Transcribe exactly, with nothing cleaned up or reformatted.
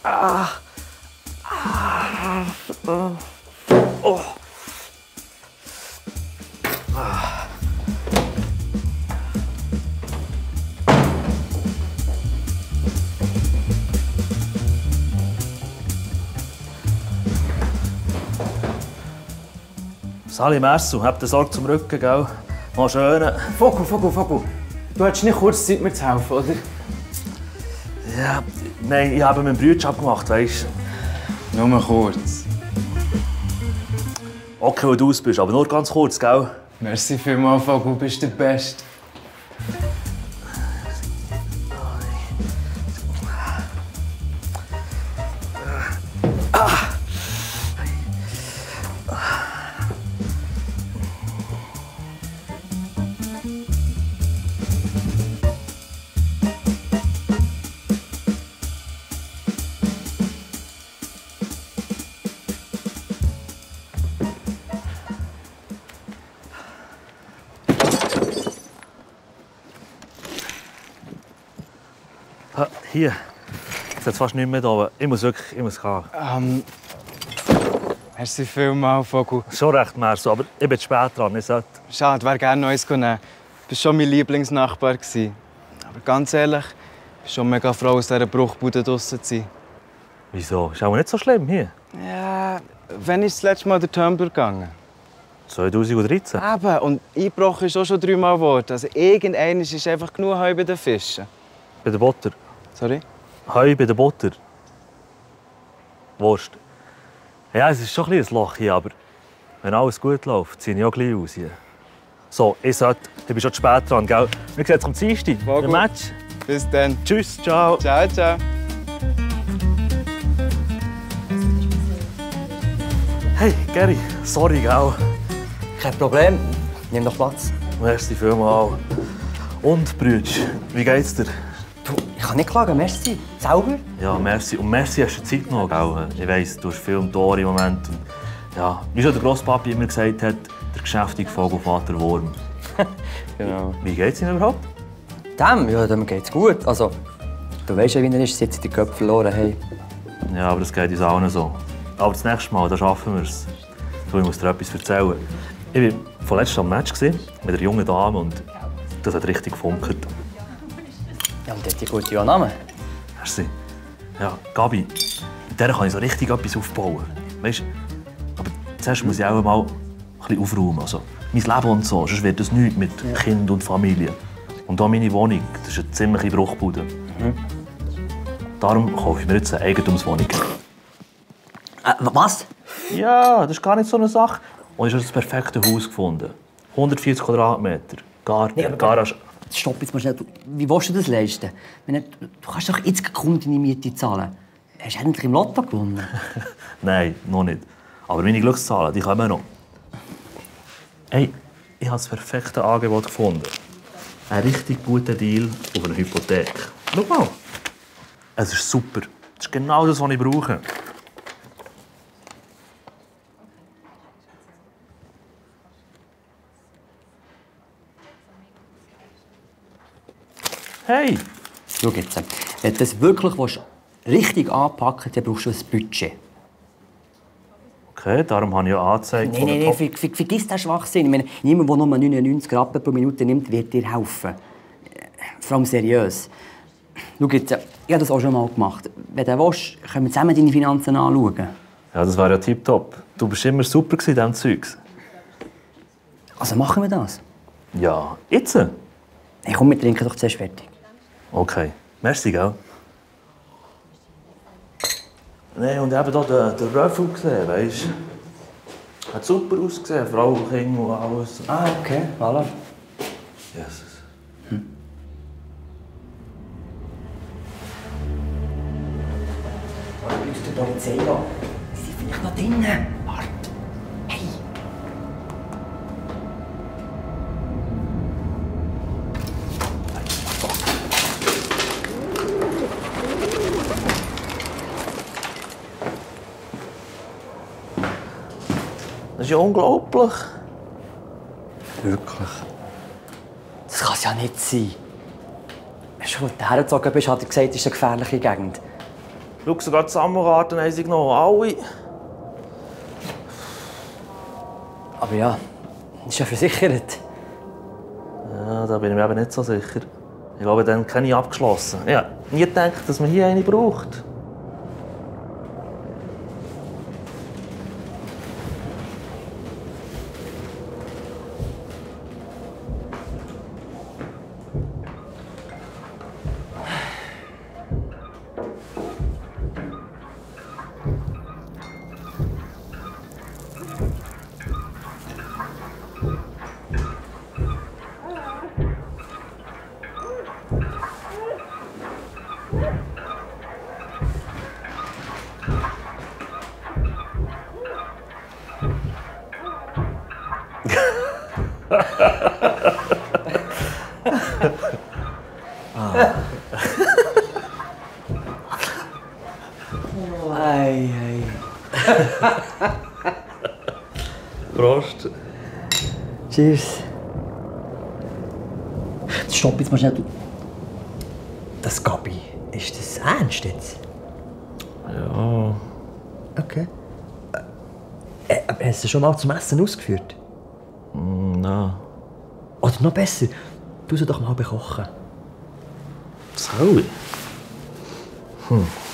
Ah. Ah. Oh. Ah. Sali, merci. Habt ihr Sorge zum Rücken, gell? Mal schön. Vogel, Vogel, Vogel. Du hattest nicht kurz Zeit, mir zu helfen, oder? Ja, nein, ich habe meinen Bruder abgemacht, weißt du? Nur mal kurz. Okay, wo du aus bist, aber nur ganz kurz, gell? Merci vielmals, Vogel, du bist der Beste. Hier. Ich sehe fast nicht mehr da. Ich muss wirklich, ich muss gehen. Ähm. Merci vielmals, Vogel. Schon recht, Merso, aber ich bin zu spät dran. Ich sollte... Schade, wäre gerne noch eins nehmen. Du warst schon mein Lieblingsnachbar. Aber ganz ehrlich, ich bin schon mega froh, aus dieser Bruchbude draussen zu sein. Wieso? Ist auch nicht so schlimm hier. Ja, wann ist das letzte Mal der Turm durchgegangen? zweitausenddreizehn. Eben, und eingebrochen ist auch schon dreimal geworden. Also irgendwann ist einfach genug Heu bei den Fischen. Bei der Butter. Sorry? Heu bei der Butter. Wurst. Ja, es ist schon ein bisschen ein Loch hier, aber wenn alles gut läuft, ziehe ich auch gleich aus hier. So, ich sollte... Du bist schon zu spät dran, gell? Wir sehen uns am Dienstag im Match. Bis dann. Tschüss, ciao. Ciao, ciao. Hey, Gary, sorry, gell? Kein Problem. Nimm doch Platz. Merci vielmals. Und, Brütsch, wie geht's dir? Du, ich kann nicht klagen, merci. Selber? Ja, merci. Und merci hast du Zeit genommen, gell? Ich weiss, du hast viel um die Ohren im Moment. Und, ja, wie schon der Grosspapi immer gesagt hat, der geschäftige Vogelvater Wurm. Genau. Wie geht's Ihnen überhaupt? Dem? Ja, dem geht's gut. Also, du weißt ja, wie er ist, seit sie den Köpfe verloren haben. Ja, aber das geht uns allen so. Aber das nächste Mal, da schaffen wir es. So, ich muss dir etwas erzählen. Ich war vorletzt am Match mit einer jungen Dame und das hat richtig gefunkert. Ja, und die hat die gute Namen. Merci. Ja, Gabi, mit der kann ich so richtig etwas aufbauen. Weißt, aber zuerst muss ich auch mal ein bisschen aufräumen. Also, mein Leben und so, sonst wird das nichts mit ja. Kind und Familie. Und auch meine Wohnung, das ist eine ziemliche Bruchbude. Mhm. Darum kaufe ich mir jetzt eine Eigentumswohnung. Äh, was? Ja, das ist gar nicht so eine Sache. Und ich habe das perfekte Haus gefunden. hundertvierzig Quadratmeter, Garten, nee, Garage. Stopp jetzt mal schnell. Wie willst du das leisten? Du, du kannst doch jetzt kaum deine Miete zahlen. Hast du endlich im Lotto gewonnen? Nein, noch nicht. Aber meine Glückszahlen, die kommen noch. Hey, ich habe das perfekte Angebot gefunden. Ein richtig guter Deal auf eine Hypothek. Schau mal. Es ist super. Das ist genau das, was ich brauche. Hey! Schau jetzt. Wenn du das wirklich richtig anpacken willst, dann brauchst du ein Budget. Okay, darum habe ich ja angezeigt. Nein, nein, nein, ver ver vergiss den Schwachsinn. Ich meine, niemand, der nur neunundneunzig Rappen pro Minute nimmt, wird dir helfen. Vor allem seriös. Schau jetzt, ich habe das auch schon mal gemacht. Wenn du willst, können wir zusammen deine Finanzen anschauen. Ja, das wäre ja tipptopp. Du warst immer super in diesem Zeugs. Also machen wir das? Ja, jetzt? Hey, komm, wir trinken doch zuerst fertig. Okay. Merci, gell? Nein, und eben hier den, den Röffel gesehen, weißt du? Hat super ausgesehen, Frau, Kind und alles. Ah, okay, voilà. Jesus. Hm. Was bleibst du die Polizei an? Sie sind vielleicht noch drinnen. Warte. Hey! Das ist ja unglaublich. Wirklich? Das kann es ja nicht sein. Schon als du hergezogen bist, hat er gesagt, es ist eine gefährliche Gegend. Schau, sogar die Sammelkarten haben sie genommen. Alle. Aber ja, ist ja versichert. Ja, da bin ich mir eben nicht so sicher. Ich glaube, dann keine ich abgeschlossen. Ich habe nie gedacht, dass man hier eine braucht. Ei, ei. Prost. Cheers. Stopp jetzt mal schnell. Das Gabi, ist das ernst jetzt? Ja. Okay. Äh, aber hast du schon mal zum Essen ausgeführt? Mm, nein. Oder noch besser, du sollst doch mal bekochen. Soll ich? Hm.